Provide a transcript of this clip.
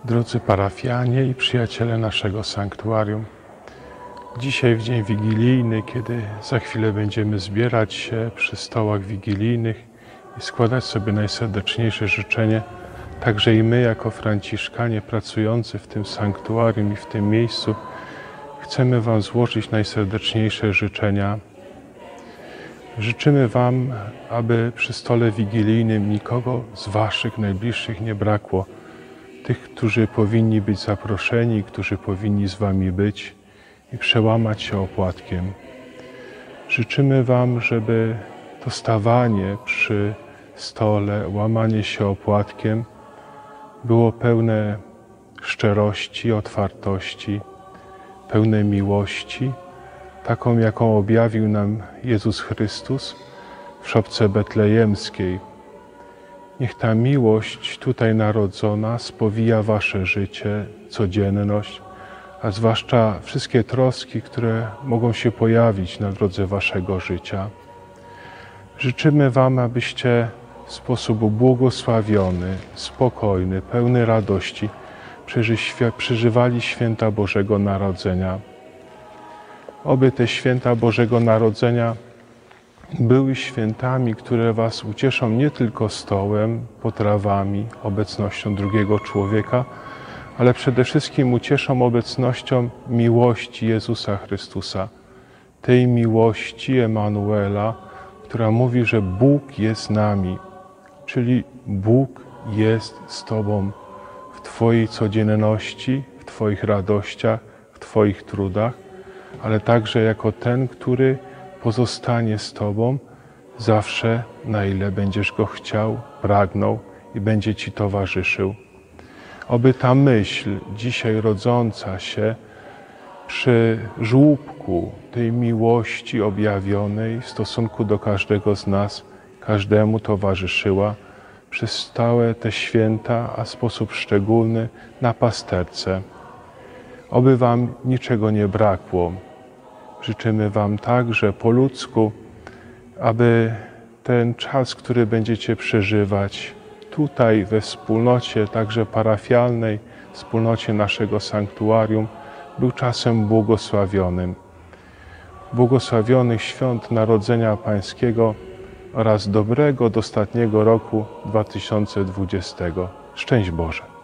Drodzy parafianie i przyjaciele naszego sanktuarium, dzisiaj w dzień wigilijny, kiedy za chwilę będziemy zbierać się przy stołach wigilijnych i składać sobie najserdeczniejsze życzenie, także i my jako franciszkanie pracujący w tym sanktuarium i w tym miejscu chcemy Wam złożyć najserdeczniejsze życzenia. Życzymy Wam, aby przy stole wigilijnym nikogo z Waszych najbliższych nie brakło. Tych, którzy powinni być zaproszeni, którzy powinni z Wami być i przełamać się opłatkiem. Życzymy Wam, żeby to stawanie przy stole, łamanie się opłatkiem było pełne szczerości, otwartości, pełne miłości, taką jaką objawił nam Jezus Chrystus w szopce betlejemskiej. Niech ta miłość tutaj narodzona spowija Wasze życie, codzienność, a zwłaszcza wszystkie troski, które mogą się pojawić na drodze Waszego życia. Życzymy Wam, abyście w sposób błogosławiony, spokojny, pełny radości przeżywali święta Bożego Narodzenia. Oby te święta Bożego Narodzenia były świętami, które Was ucieszą nie tylko stołem, potrawami, obecnością drugiego człowieka, ale przede wszystkim ucieszą obecnością miłości Jezusa Chrystusa. Tej miłości Emanuela, która mówi, że Bóg jest z nami, czyli Bóg jest z Tobą w Twojej codzienności, w Twoich radościach, w Twoich trudach, ale także jako ten, który pozostanie z Tobą zawsze, na ile będziesz Go chciał, pragnął i będzie Ci towarzyszył. Oby ta myśl dzisiaj rodząca się przy żłóbku tej miłości objawionej w stosunku do każdego z nas, każdemu towarzyszyła przez całe te święta, a w sposób szczególny na pasterce. Oby Wam niczego nie brakło. Życzymy Wam także po ludzku, aby ten czas, który będziecie przeżywać tutaj we wspólnocie, także parafialnej, wspólnocie naszego sanktuarium, był czasem błogosławionym. Błogosławionych świąt Narodzenia Pańskiego oraz dobrego, dostatniego roku 2020. Szczęść Boże!